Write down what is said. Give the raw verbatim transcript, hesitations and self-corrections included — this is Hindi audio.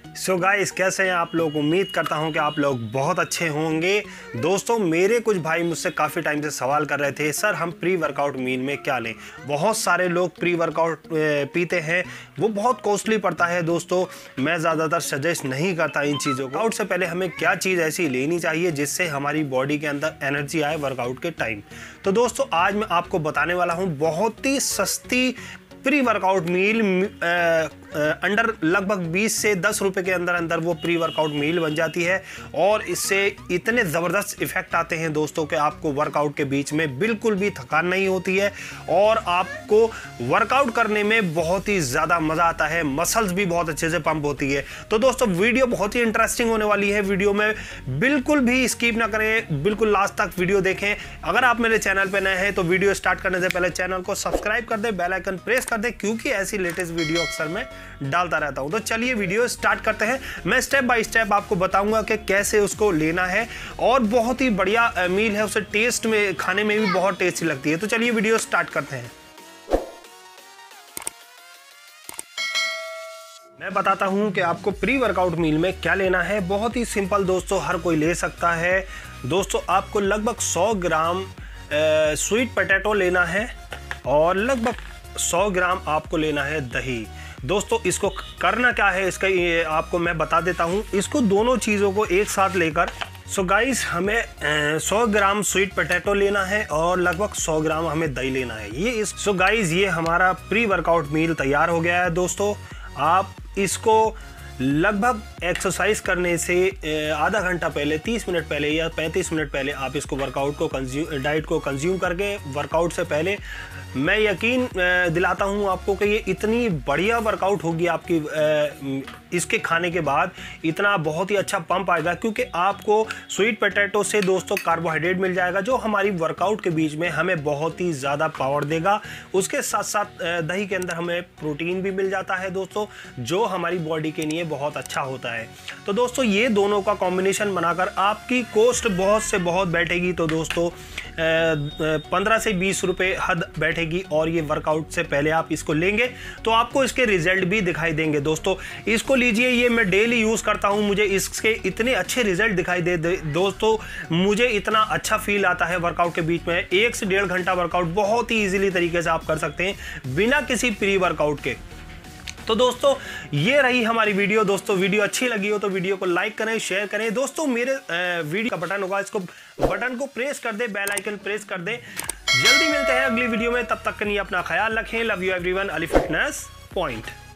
सो गाइस, कैसे हैं आप लोग। उम्मीद करता हूं कि आप लोग बहुत अच्छे होंगे। दोस्तों, मेरे कुछ भाई मुझसे काफ़ी टाइम से सवाल कर रहे थे, सर हम प्री वर्कआउट मील में क्या लें। बहुत सारे लोग प्री वर्कआउट पीते हैं, वो बहुत कॉस्टली पड़ता है। दोस्तों, मैं ज़्यादातर सजेस्ट नहीं करता इन चीज़ों को। वर्कआउट से पहले हमें क्या चीज़ ऐसी लेनी चाहिए जिससे हमारी बॉडी के अंदर एनर्जी आए वर्कआउट के टाइम। तो दोस्तों, आज मैं आपको बताने वाला हूँ बहुत ही सस्ती प्री वर्कआउट मील, अंडर लगभग बीस से दस रुपए के अंदर अंदर वो प्री वर्कआउट मील बन जाती है। और इससे इतने ज़बरदस्त इफ़ेक्ट आते हैं दोस्तों कि आपको वर्कआउट के बीच में बिल्कुल भी थकान नहीं होती है और आपको वर्कआउट करने में बहुत ही ज़्यादा मज़ा आता है। मसल्स भी बहुत अच्छे से पंप होती है। तो दोस्तों, वीडियो बहुत ही इंटरेस्टिंग होने वाली है। वीडियो में बिल्कुल भी स्किप ना करें, बिल्कुल लास्ट तक वीडियो देखें। अगर आप मेरे चैनल पर नए हैं तो वीडियो स्टार्ट करने से पहले चैनल को सब्सक्राइब कर दें, बेल आइकन प्रेस कर दें, क्योंकि ऐसी लेटेस्ट वीडियो अक्सर मैं डालता रहता हूं। तो चलिए वीडियो स्टार्ट करते हैं। मैं स्टेप बाय स्टेप आपको बताऊंगा कि कैसे उसको लेना है। और बहुत ही बढ़िया मील है, उसे टेस्ट में खाने में भी बहुत टेस्टी लगती है। तो चलिए वीडियो स्टार्ट करते हैं। मैं बताता हूं कि आपको प्री वर्कआउट मील में क्या लेना है। बहुत ही सिंपल दोस्तों, हर कोई ले सकता है। दोस्तों, आपको लगभग सौ ग्राम स्वीट पोटैटो लेना है और लगभग सौ ग्राम आपको लेना है दही। दोस्तों, इसको करना क्या है इसका ये आपको मैं बता देता हूँ। इसको दोनों चीज़ों को एक साथ लेकर, सो गाइस, हमें सौ ग्राम स्वीट पोटैटो लेना है और लगभग सौ ग्राम हमें दही लेना है। ये इस सो गाइस, ये हमारा प्री वर्कआउट मील तैयार हो गया है। दोस्तों, आप इसको लगभग एक्सरसाइज करने से आधा घंटा पहले, तीस मिनट पहले या पैंतीस मिनट पहले आप इसको वर्कआउट को कंज्यूम डाइट को कंज्यूम करके वर्कआउट से पहले, मैं यकीन दिलाता हूं आपको कि ये इतनी बढ़िया वर्कआउट होगी आपकी। इसके खाने के बाद इतना बहुत ही अच्छा पंप आएगा, क्योंकि आपको स्वीट पोटैटो से दोस्तों कार्बोहाइड्रेट मिल जाएगा जो हमारी वर्कआउट के बीच में हमें बहुत ही ज़्यादा पावर देगा। उसके साथ साथ दही के अंदर हमें प्रोटीन भी मिल जाता है दोस्तों, जो हमारी बॉडी के लिए बहुत अच्छा होता है। तो दोस्तों, ये दोनों का कॉम्बिनेशन बनाकर आपकी कॉस्ट बहुत से बहुत बैठेगी। तो दोस्तों, पंद्रह से बीस रुपये हद बैठेगी। और ये वर्कआउट से पहले आप इसको लेंगे तो आपको इसके रिजल्ट भी दिखाई देंगे। दोस्तों, इसको लीजिए, ये मैं डेली यूज़ करता हूँ, मुझे इसके इतने अच्छे रिजल्ट दिखाई दे, दे दोस्तों, मुझे इतना अच्छा फील आता है वर्कआउट के बीच में। एक से डेढ़ घंटा वर्कआउट बहुत ही ईजिली तरीके से आप कर सकते हैं बिना किसी प्री वर्कआउट के। तो दोस्तों, ये रही हमारी वीडियो। दोस्तों, वीडियो अच्छी लगी हो तो वीडियो को लाइक करें, शेयर करें। दोस्तों, मेरे वीडियो का बटन होगा, इसको बटन को प्रेस कर दें, बेल आइकन प्रेस कर दें। जल्दी मिलते हैं अगली वीडियो में, तब तक के लिए अपना ख्याल रखें। Love you everyone. Ali fitness point.